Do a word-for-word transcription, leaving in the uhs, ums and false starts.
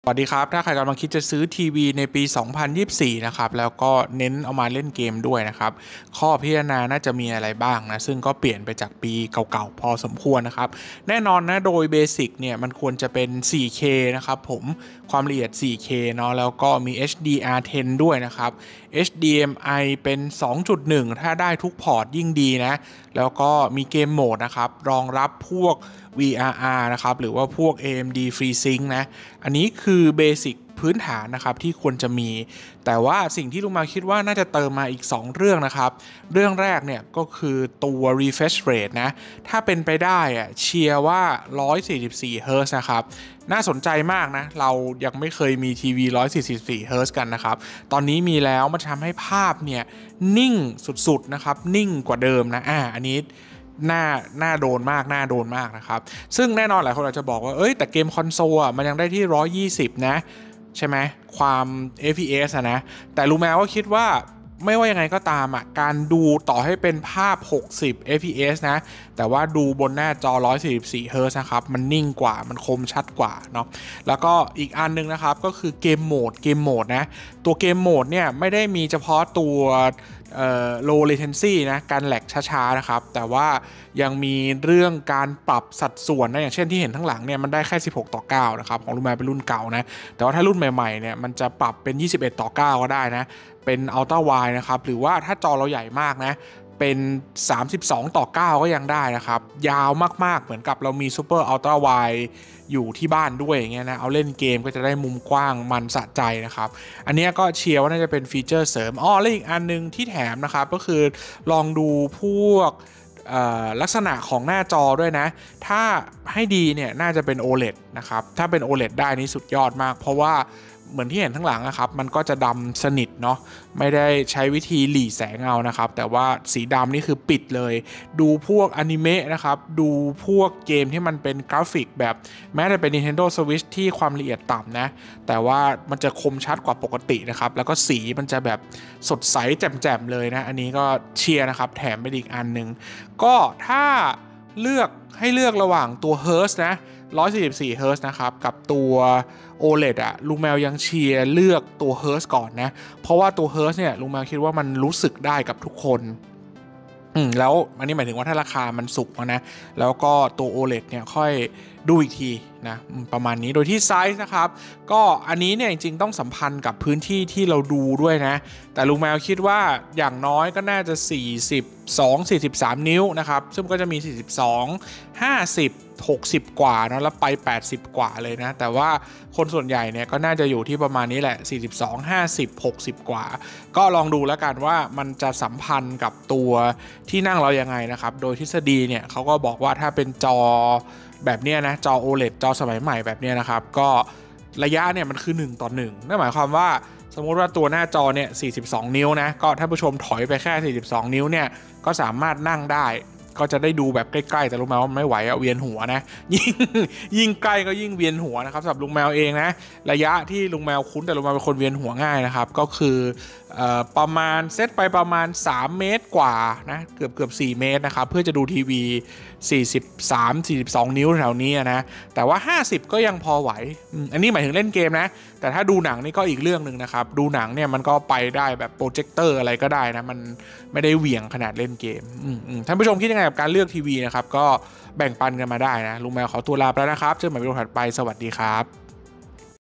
สวัสดีครับถ้าใครกำลังคิดจะซื้อทีวีในปี สองพันยี่สิบสี่ นะครับแล้วก็เน้นเอามาเล่นเกมด้วยนะครับข้อพิจารณาน่าจะมีอะไรบ้างนะซึ่งก็เปลี่ยนไปจากปีเก่าๆพอสมควรนะครับแน่นอนนะโดยเบสิกเนี่ยมันควรจะเป็น โฟร์เค นะครับผมความละเอียด โฟร์เค เนาะแล้วก็มี เอช ดี อาร์ เท็น ด้วยนะครับ เอช ดี เอ็ม ไอ เป็น สองจุดหนึ่ง ถ้าได้ทุกพอร์ตยิ่งดีนะแล้วก็มีเกมโหมดนะครับรองรับพวก วี อาร์ อาร์ นะครับหรือว่าพวก เอ เอ็ม ดี FreeSync นะอันนี้คือเบสิกพื้นฐานนะครับที่ควรจะมีแต่ว่าสิ่งที่ลุงมาคิดว่าน่าจะเติมมาอีกสองเรื่องนะครับเรื่องแรกเนี่ยก็คือตัว refresh rate นะถ้าเป็นไปได้อะเชียร์ว่าหนึ่งร้อยสี่สิบสี่เฮิร์ตซ์นะครับน่าสนใจมากนะเรายังไม่เคยมีทีวีหนึ่งร้อยสี่สิบสี่เฮิร์ตซ์กันนะครับตอนนี้มีแล้วมันทำให้ภาพเนี่ยนิ่งสุดๆนะครับนิ่งกว่าเดิมนะอ่าอันนี้น่าน่าโดนมากน่าโดนมากนะครับซึ่งแน่นอนหลายคนอาจจะบอกว่าเอ้ยแต่เกมคอนโซลอ่ะมันยังได้ที่หนึ่งร้อยยี่สิบนะใช่ไหมความ เอฟ พี เอส อะนะแต่รู้ไหมว่าคิดว่าไม่ว่ายังไงก็ตามอ่ะการดูต่อให้เป็นภาพหกสิบ เอฟ พี เอส นะแต่ว่าดูบนหน้าจอหนึ่งร้อยสี่สิบสี่เฮิร์ตซ์นะครับมันนิ่งกว่ามันคมชัดกว่าเนาะแล้วก็อีกอันนึงนะครับก็คือเกมโหมดเกมโหมดนะตัวเกมโหมดเนี่ยไม่ได้มีเฉพาะตัวเอ่อ low latency นะการแหลกช้าๆนะครับแต่ว่ายังมีเรื่องการปรับสัดส่วนนะอย่างเช่นที่เห็นข้างหลังเนี่ยมันได้แค่สิบหกต่อเก้านะครับของรุ่นใหม่เป็นรุ่นเก่านะแต่ว่าถ้ารุ่นใหม่ๆเนี่ยมันจะปรับเป็นยี่สิบเอ็ดต่อเก้าก็ได้นะเป็น Ultra Wide นะครับหรือว่าถ้าจอเราใหญ่มากนะเป็นสามสิบสองต่อเก้าก็ยังได้นะครับยาวมากๆเหมือนกับเรามี Super Ultra Wide อยู่ที่บ้านด้วยอย่างเงี้ยนะเอาเล่นเกมก็จะได้มุมกว้างมันสะใจนะครับอันนี้ก็เชียร์ว่าน่าจะเป็นฟีเจอร์เสริมอ๋อและอีกอันนึงที่แถมนะครับก็คือลองดูพวกลักษณะของหน้าจอด้วยนะถ้าให้ดีเนี่ยน่าจะเป็น โอ แอล อี ดี นะครับถ้าเป็น โอ แอล อี ดี ได้นี่สุดยอดมากเพราะว่าเหมือนที่เห็นข้างหลังนะครับมันก็จะดำสนิทเนาะไม่ได้ใช้วิธีหลีแสงเอานะครับแต่ว่าสีดำนี่คือปิดเลยดูพวกอนิเมะนะครับดูพวกเกมที่มันเป็นกราฟิกแบบแม้แต่เป็น Nintendo Switch ที่ความละเอียดต่ำนะแต่ว่ามันจะคมชัดกว่าปกตินะครับแล้วก็สีมันจะแบบสดใสแจ่มๆเลยนะอันนี้ก็เชียร์นะครับแถมไปอีกอันนึงก็ถ้าเลือกให้เลือกระหว่างตัว Hertz นะหนึ่งร้อยสี่สิบสี่เฮิร์ตซ์นะครับกับตัว โอ แอล อี ดี อ่ะลุงแมวยังเชียร์เลือกตัว Hertz ก่อนนะเพราะว่าตัว Hertz เนี่ยลุงแมวคิดว่ามันรู้สึกได้กับทุกคนอืมแล้วอันนี้หมายถึงว่าถ้าราคามันสูงนะแล้วก็ตัว โอ แอล อี ดี เนี่ยค่อยดูอีกทีนะประมาณนี้โดยที่ไซส์นะครับก็อันนี้เนี่ยจริงๆต้องสัมพันธ์กับพื้นที่ที่เราดูด้วยนะแต่ลุงแมวคิดว่าอย่างน้อยก็น่าจะสี่สิบสอง สี่สิบสามนิ้วนะครับซึ่งก็จะมีสี่สิบสอง ห้าสิบ หกสิบกว่านะแล้วไปแปดสิบกว่าเลยนะแต่ว่าคนส่วนใหญ่เนี่ยก็น่าจะอยู่ที่ประมาณนี้แหละสี่สิบสอง ห้าสิบ หกสิบกว่าก็ลองดูแล้วกันว่ามันจะสัมพันธ์กับตัวที่นั่งเรายังไงนะครับโดยทฤษฎีเนี่ยเขาก็บอกว่าถ้าเป็นจอแบบเนี้ยนะจอ โอ แอล อี ดี จอสมัยใหม่แบบเนี้ยนะครับก็ระยะเนี่ยมันคือหนึ่งต่อหนึ่งนั่นหมายความว่าสมมุติว่าตัวหน้าจอเนี่ยสี่สิบสองนิ้วนะก็ท่านผู้ชมถอยไปแค่สี่สิบสองนิ้วเนี่ยก็สามารถนั่งได้ก็จะได้ดูแบบใกล้ๆแต่ลุงแมวไม่ไหวอะเวียนหัวนะยิ่งยิ่งใกล้ก็ยิ่งเวียนหัวนะครับสำหรับลุงแมวเองนะระยะที่ลุงแมวคุ้นแต่ลุงแมวเป็นคนเวียนหัวง่ายนะครับก็คือเอ่อประมาณเซตไปประมาณสามเมตรกว่านะเกือบเกือบสี่เมตรนะครับเพื่อจะดูทีวีสี่สิบสาม สี่สิบสองนิ้วแถวนี้นะแต่ว่าห้าสิบก็ยังพอไหวอันนี้หมายถึงเล่นเกมนะแต่ถ้าดูหนังนี่ก็อีกเรื่องนึงนะครับดูหนังเนี่ยมันก็ไปได้แบบโปรเจคเตอร์อะไรก็ได้นะมันไม่ได้เหวี่ยงขนาดเล่นเกมท่านผู้ชมคิดยังไงกับการเลือกทีวีนะครับก็แบ่งปันกันมาได้นะลุงแมวขอตัวลาไปแล้วนะครับเจอกันใหม่วิดีโอถัดไปสวัสดีครับ